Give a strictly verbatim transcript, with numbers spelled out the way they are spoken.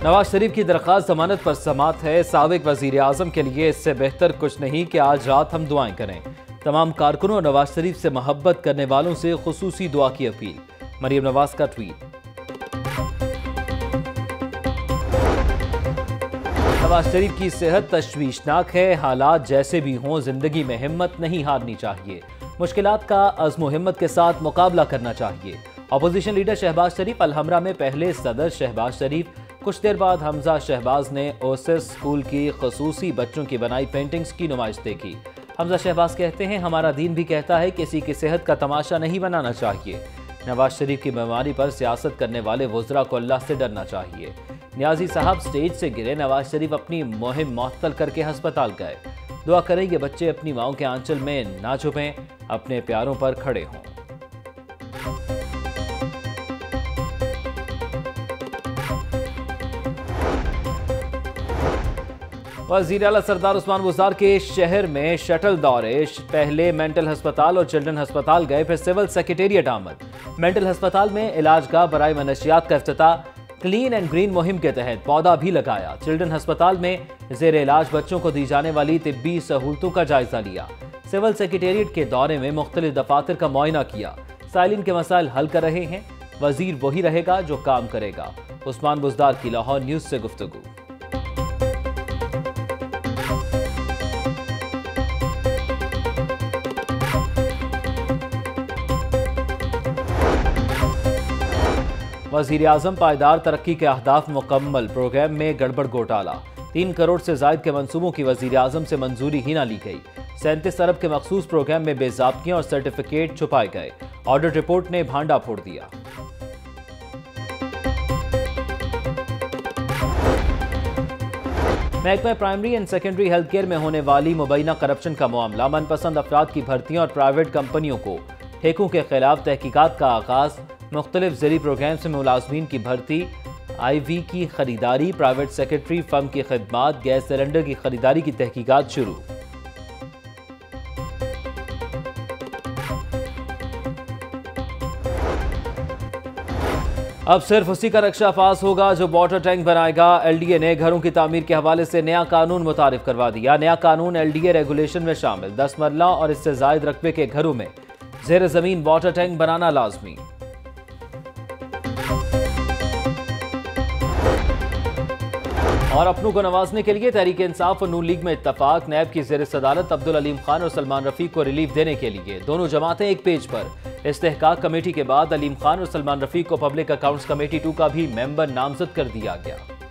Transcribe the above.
नवाज शरीफ की दरख्वास्त जमानत पर समात है। साबिक वजीर आजम के लिए इससे बेहतर कुछ नहीं कि आज रात हम दुआएं करें। तमाम कारकुनों और नवाज शरीफ से मोहब्बत करने वालों से खुसूसी दुआ की अपील। मरियम नवाज का ट्वीट। नवाज शरीफ की सेहत तशवीशनाक है। हालात जैसे भी हों, जिंदगी में हिम्मत नहीं हारनी चाहिए। मुश्किलात का अज़्म हिम्मत के साथ मुकाबला करना चाहिए। अपोजिशन लीडर शहबाज शरीफ अलहमरा में पहले सदर शहबाज शरीफ, कुछ देर बाद हमजा शहबाज ने ओसिस स्कूल की खसूसी बच्चों की बनाई पेंटिंग्स की नुमाइश देखी। हमजा शहबाज कहते हैं, हमारा दीन भी कहता है किसी की सेहत का तमाशा नहीं बनाना चाहिए। नवाज शरीफ की बीमारी पर सियासत करने वाले वज़रा को अल्लाह से डरना चाहिए। नियाजी साहब स्टेज से गिरे, नवाज शरीफ अपनी मुहिम मुअत्तल करके हस्पताल गए। दुआ करें ये बच्चे अपनी माओं के आंचल में ना छुपें, अपने प्यारों पर खड़े हों। वज़ीर आला सरदार उस्मान बुज़दार के शहर में शटल दौरे। पहले मेंटल अस्पताल और चिल्ड्रन अस्पताल गए, फिर सिविल सेक्रेटेरिएट आमद। मेंटल अस्पताल में इलाज का बराए मनशियात का इफ्तिताह। क्लीन एंड ग्रीन मुहिम के तहत पौधा भी लगाया। चिल्ड्रन अस्पताल में जेर इलाज बच्चों को दी जाने वाली तिब्बी सहूलतों का जायजा लिया। सिविल सेक्रेटेरिएट के दौरे में मुख्तलिफ दफातर का मुआयना किया। साइलिन के मसाइल हल कर रहे हैं। वजीर वही रहेगा जो काम करेगा। उस्मान बुज़दार की लाहौर न्यूज से गुफ्तगू। वज़ीर आज़म पायदार तरक्की के अहदाफ मुकम्मल। प्रोग्राम में गड़बड़ घोटाला। तीन करोड़ से जायद के मंसूबों की वज़ीर आज़म से मंजूरी ही ना ली गई। सैंतीस अरब के मखसूस प्रोग्राम में बेज़ाब्तियां और सर्टिफिकेट छुपाए गए। ऑडिट रिपोर्ट ने भांडा फोड़ दिया। महकमा primary and secondary health care में होने वाली मुबैना करप्शन का मामला। मनपसंद अफराद की भर्तियों और प्राइवेट कंपनियों को ठेकों के खिलाफ तहकीकात का आगाज। मुख्तलिफ ज़ेरी प्रोग्राम से मुलाजमीन की भर्ती, आई वी की खरीदारी, प्राइवेट सेक्रेटरी फर्म की खिदमात, गैस सिलेंडर की खरीदारी की तहकीकात शुरू। अब सिर्फ उसी का रक्षा पास होगा जो वाटर टैंक बनाएगा। एल डी ए ने घरों की तामीर के हवाले से नया कानून मुतारिफ करवा दिया। नया कानून एल डी ए रेगुलेशन में शामिल। दस मरला और इससे जायद रकबे के घरों में जेर जमीन वाटर टैंक बनाना लाजमी। और अपनों को नवाजने के लिए तहरीक इंसाफ और नून लीग में इत्तफाक। नैब की ज़ेर सदारत अब्दुल अलीम खान और सलमान रफीक को रिलीफ देने के लिए दोनों जमातें एक पेज पर। इस्तेहकाक कमेटी के बाद अलीम खान और सलमान रफीक को पब्लिक अकाउंट्स कमेटी टू का भी मेंबर नामजद कर दिया गया।